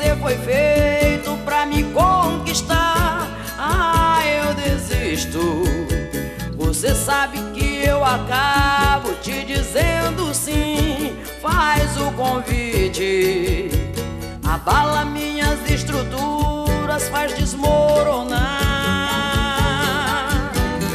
você foi feito pra me conquistar, eu desisto. Você sabe que eu acabo te dizendo sim. Faz o convite, abala minhas estruturas, faz desmoronar.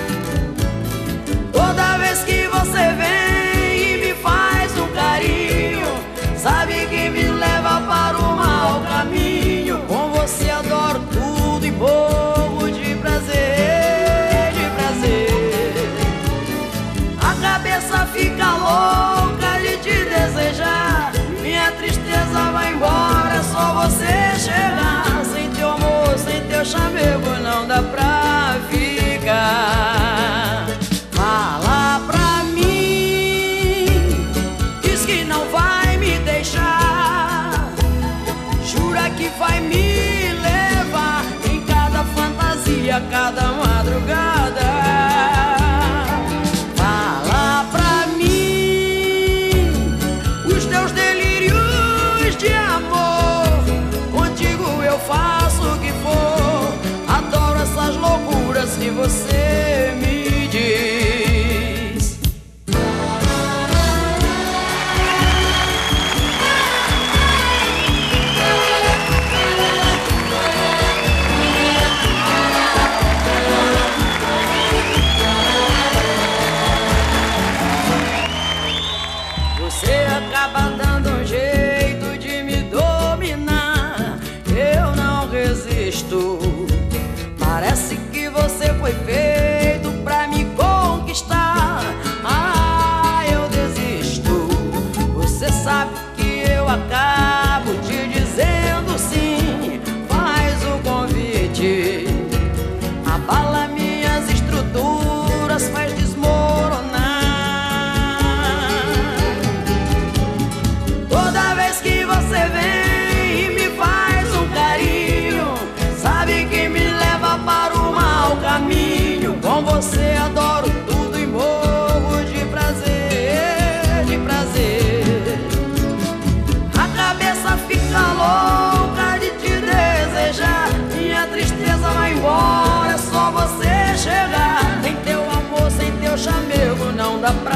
Toda vez que você vem e me faz um carinho, sabe que me leva para o mau caminho. Com você adoro tudo e morro de prazer, de prazer. A cabeça fica louca de te desejar, minha tristeza vai embora, é só você chegar. Sem teu amor, sem teu chamego, não dá pra ficar. Fala pra mim, diz que não vai me deixar, jura que vai me levar em cada fantasia, cada madrugada. Fala pra mim os teus delírios de amor, contigo eu faço o que for. Adoro essas loucuras que você me diz. Você acaba dando um jeito de me dominar, eu não resisto. Parece que você foi feito pra me conquistar, eu desisto. Você sabe que eu acabo te dizendo sim. Faz o convite, abala minhas estruturas, faz desmoronar. Toda vez que você vem e me faz um carinho, sabe que me leva para o mau caminho. Com você adoro tudo e morro de prazer, de prazer. A cabeça fica louca de te desejar, minha tristeza vai embora, é só você chegar. Sem teu amor, sem teu chamego, não dá pra